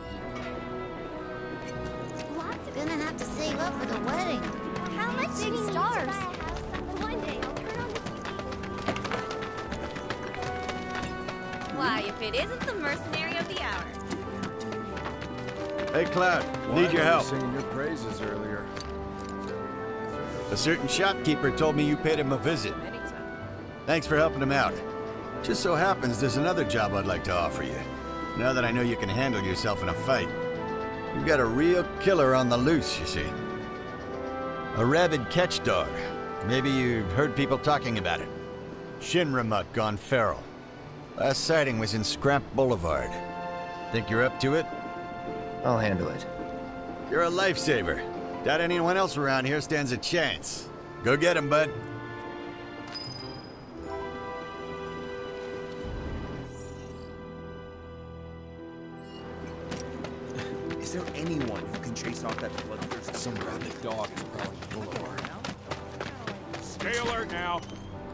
Gonna have to save up for the wedding. How much big stars? One day I'll turn on the TV. Why, if it isn't the mercenary of the hour. Hey, Cloud, need your help. Singing your praises earlier. A certain shopkeeper told me you paid him a visit. Thanks for helping him out. Just so happens there's another job I'd like to offer you. Now that I know you can handle yourself in a fight. You've got a real killer on the loose, you see. A rabid catch dog. Maybe you've heard people talking about it. Shinramuk gone feral. Last sighting was in Scrap Boulevard. Think you're up to it? I'll handle it. You're a lifesaver. Doubt anyone else around here stands a chance. Go get him, bud. Is there anyone who can chase off that bloodthirsty? Some rabid dog is prowling the boulevard. Stay alert now.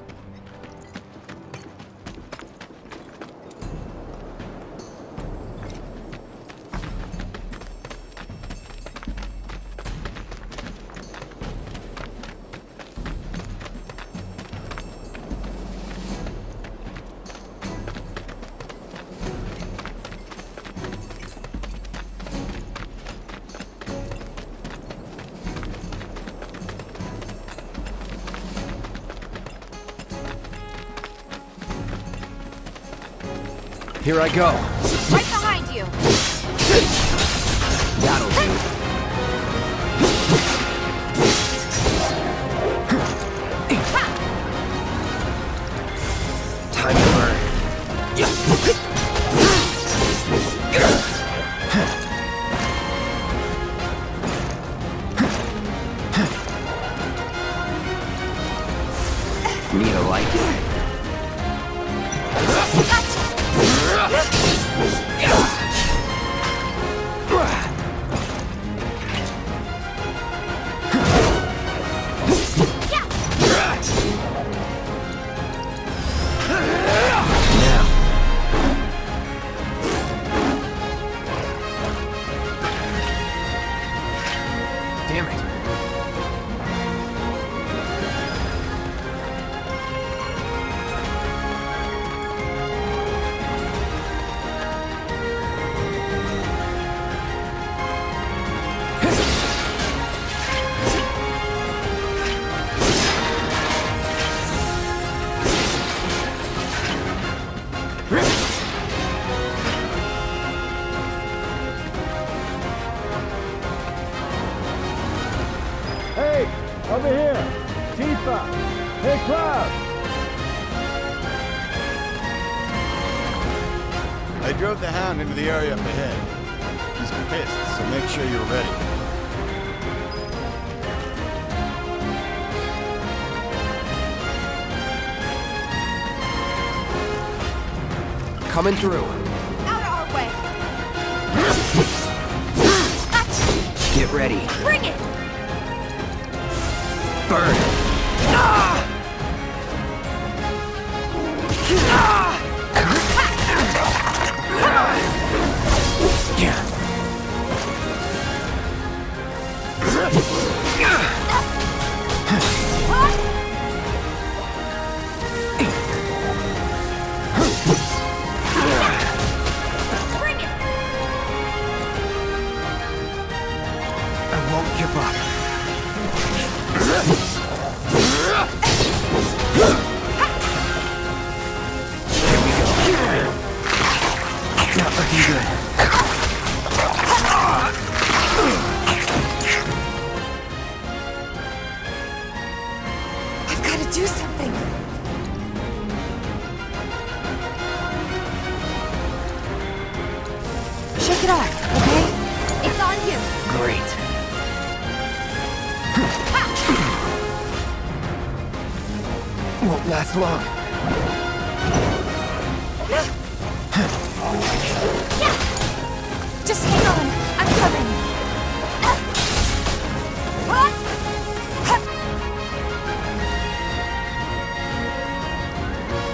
Here I go. Right behind you. That'll do. Time to learn. Nina like it? Damn it. Hey, over here! Tifa! Hey, Cloud! I drove the Hound into the area up ahead. He's pissed, so make sure you're ready. Coming through. Out of our way. Get ready. Bring it. Burn. Ah! Ah! Yeah. Bring it. I won't give up. Here we go. Not looking good. I've got to do something. Shake it off, okay? It's on you. Great. Won't last long. Just hang on. I'm coming.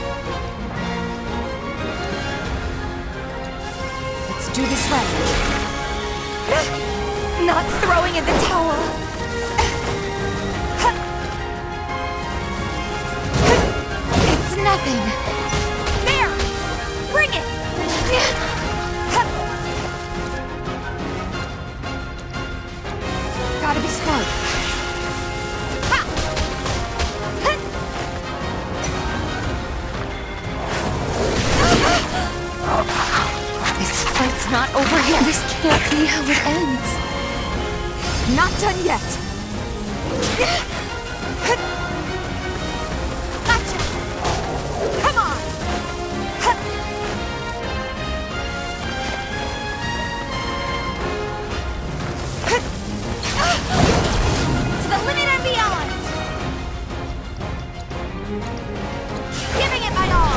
Let's do this right. Not throwing in the towel. It's nothing. There! Bring it! Gotta be smart. This fight's not over yet. This can't be how it ends. Not done yet. Gotcha. Come on. To the limit and beyond. Giving it my all.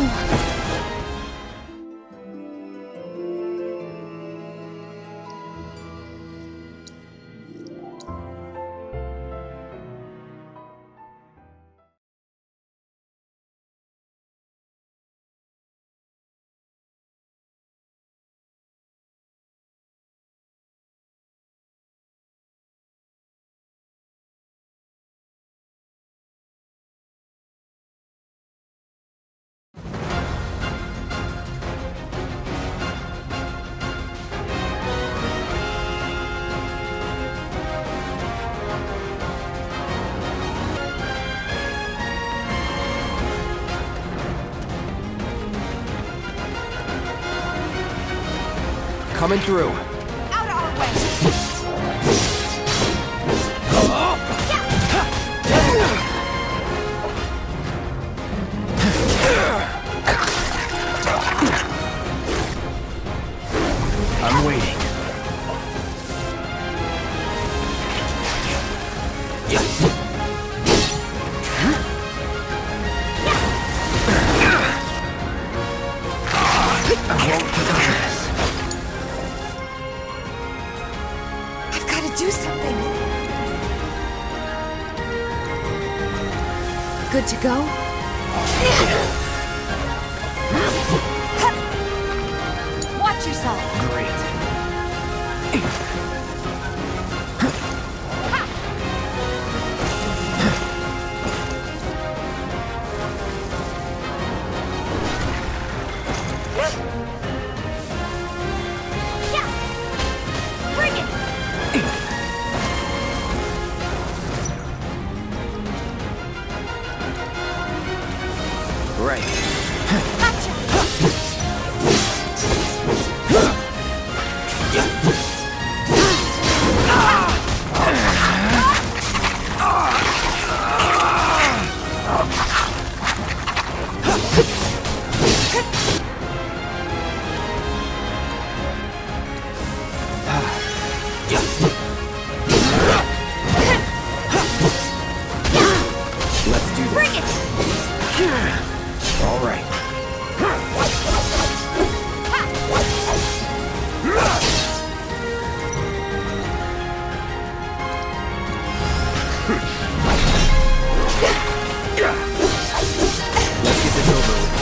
Coming through. Out of our way. I'm waiting. I won't forget this. I've got to do something. Good to go? Watch yourself. Great. Bring it! Right. Gotcha! Let's do this. Bring it! All right. Let's get this over with.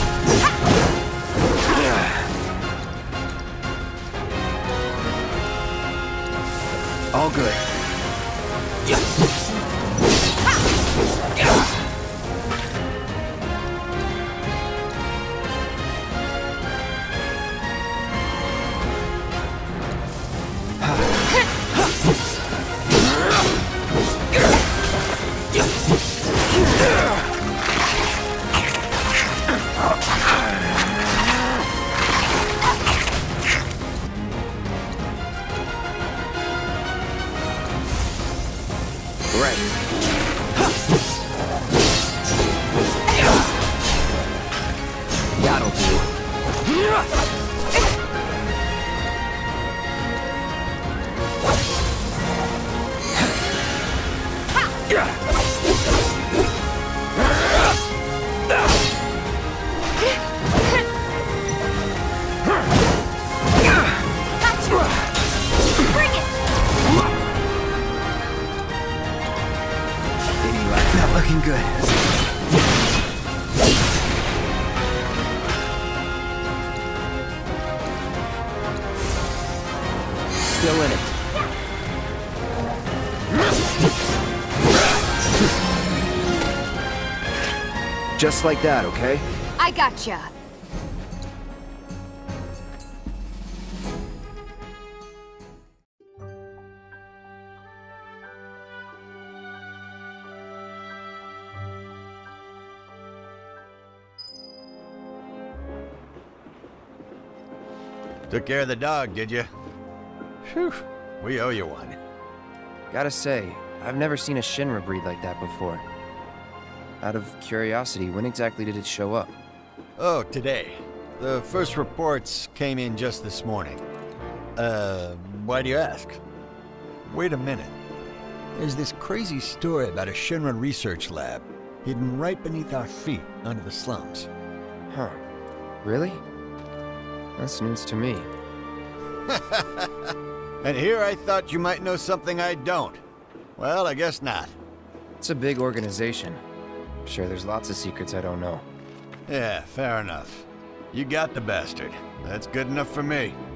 All good. Right. That'll do. Bring it! Not looking good. still in it. Just like that, okay? I gotcha. Took care of the dog, did you? Phew, we owe you one. Gotta say, I've never seen a Shinra breed like that before. Out of curiosity, when exactly did it show up? Oh, today. The first reports came in just this morning. Why do you ask? Wait a minute. There's this crazy story about a Shinra research lab hidden right beneath our feet under the slums. Huh. Really? That's news to me. And here I thought you might know something I don't. Well, I guess not. It's a big organization. I'm sure there's lots of secrets I don't know. Yeah, fair enough. You got the bastard. That's good enough for me.